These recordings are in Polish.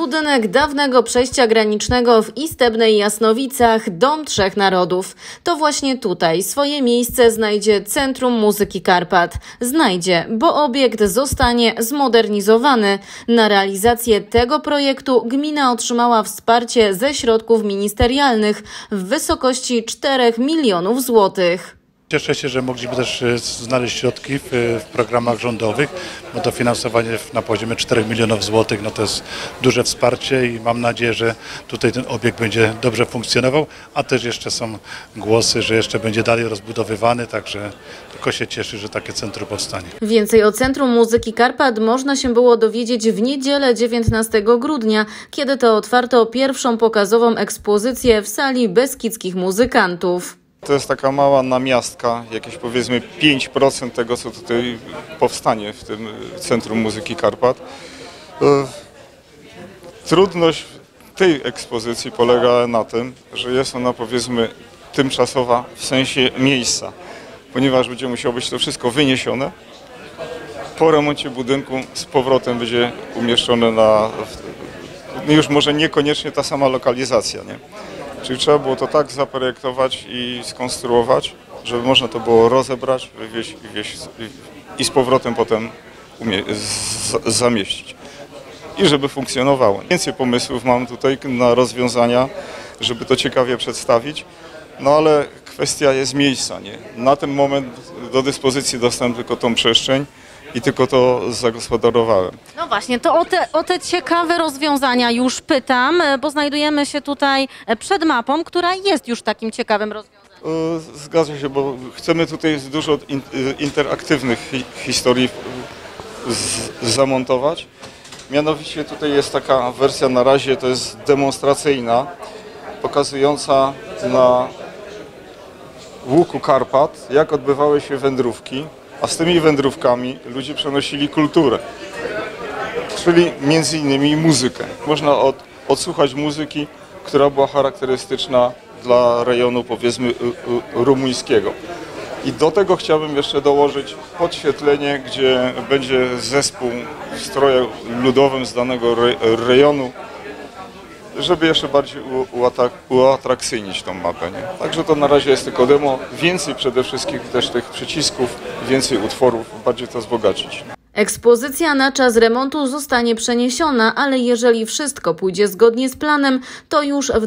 budynek dawnego przejścia granicznego w Istebnej Jasnowicach, Dom Trzech Narodów. To właśnie tutaj swoje miejsce znajdzie Centrum Muzyki Karpat. Znajdzie, bo obiekt zostanie zmodernizowany. Na realizację tego projektu gmina otrzymała wsparcie ze środków ministerialnych w wysokości 4 milionów złotych. Cieszę się, że mogliśmy też znaleźć środki w programach rządowych, bo dofinansowanie na poziomie 4 milionów złotych, no to jest duże wsparcie i mam nadzieję, że tutaj ten obiekt będzie dobrze funkcjonował, a też jeszcze są głosy, że jeszcze będzie dalej rozbudowywany, także tylko się cieszę, że takie centrum powstanie. Więcej o Centrum Muzyki Karpat można się było dowiedzieć w niedzielę 19 grudnia, kiedy to otwarto pierwszą pokazową ekspozycję w sali beskidzkich muzykantów. To jest taka mała namiastka, jakieś powiedzmy 5% tego, co tutaj powstanie w tym Centrum Muzyki Karpat. Trudność tej ekspozycji polega na tym, że jest ona powiedzmy tymczasowa w sensie miejsca, ponieważ będzie musiało być to wszystko wyniesione. Po remoncie budynku z powrotem będzie umieszczone już może niekoniecznie ta sama lokalizacja, nie? Czyli trzeba było to tak zaprojektować i skonstruować, żeby można to było rozebrać, wywieźć i z powrotem potem zamieścić. I żeby funkcjonowało. Więcej pomysłów mam tutaj na rozwiązania, żeby to ciekawie przedstawić, no ale kwestia jest miejsca, nie? Na ten moment do dyspozycji dostałem tylko tą przestrzeń i tylko to zagospodarowałem. No właśnie, to o te ciekawe rozwiązania już pytam, bo znajdujemy się tutaj przed mapą, która jest już takim ciekawym rozwiązaniem. Zgadza się, bo chcemy tutaj dużo interaktywnych historii zamontować. Mianowicie tutaj jest taka wersja na razie, to jest demonstracyjna, pokazująca na łuku Karpat, jak odbywały się wędrówki. A z tymi wędrówkami ludzie przenosili kulturę, czyli między innymi muzykę. Można odsłuchać muzyki, która była charakterystyczna dla rejonu powiedzmy rumuńskiego. I do tego chciałbym jeszcze dołożyć podświetlenie, gdzie będzie zespół w stroju ludowym z danego rejonu, żeby jeszcze bardziej uatrakcyjnić tą mapę, nie? Także to na razie jest tylko demo, więcej przede wszystkim też tych przycisków, więcej utworów, bardziej to wzbogacić. Ekspozycja na czas remontu zostanie przeniesiona, ale jeżeli wszystko pójdzie zgodnie z planem, to już w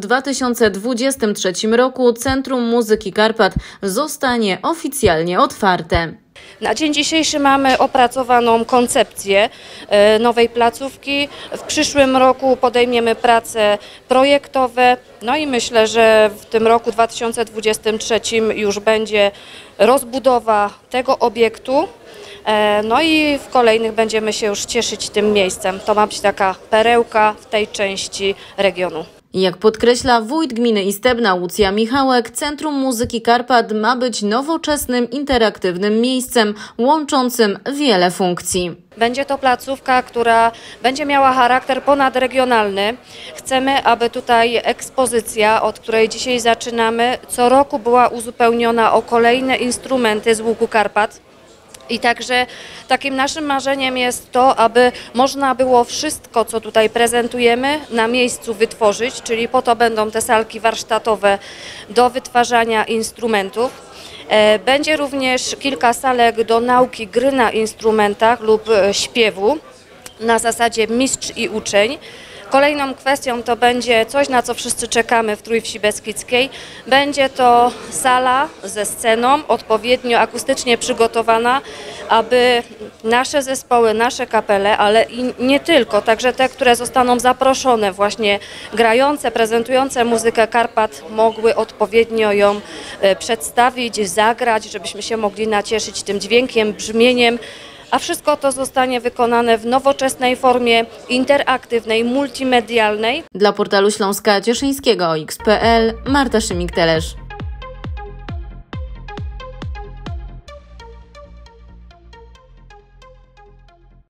2023 roku Centrum Muzyki Karpat zostanie oficjalnie otwarte. Na dzień dzisiejszy mamy opracowaną koncepcję nowej placówki. W przyszłym roku podejmiemy prace projektowe. No i myślę, że w tym roku 2023 już będzie rozbudowa tego obiektu. No i w kolejnych będziemy się już cieszyć tym miejscem. To ma być taka perełka w tej części regionu. Jak podkreśla wójt gminy Istebna Łucja Michałek, Centrum Muzyki Karpat ma być nowoczesnym, interaktywnym miejscem łączącym wiele funkcji. Będzie to placówka, która będzie miała charakter ponadregionalny. Chcemy, aby tutaj ekspozycja, od której dzisiaj zaczynamy, co roku była uzupełniona o kolejne instrumenty z łuku Karpat. I także takim naszym marzeniem jest to, aby można było wszystko, co tutaj prezentujemy, na miejscu wytworzyć, czyli po to będą te salki warsztatowe do wytwarzania instrumentów. Będzie również kilka salek do nauki gry na instrumentach lub śpiewu na zasadzie mistrz i uczeń. Kolejną kwestią to będzie coś, na co wszyscy czekamy w Trójwsi Beskidzkiej. Będzie to sala ze sceną, odpowiednio akustycznie przygotowana, aby nasze zespoły, nasze kapele, ale i nie tylko, także te, które zostaną zaproszone, właśnie grające, prezentujące muzykę Karpat, mogły odpowiednio ją przedstawić, zagrać, żebyśmy się mogli nacieszyć tym dźwiękiem, brzmieniem. A wszystko to zostanie wykonane w nowoczesnej formie, interaktywnej, multimedialnej. Dla portalu Śląska Cieszyńskiego OX.pl Marta Szymik-Telesz.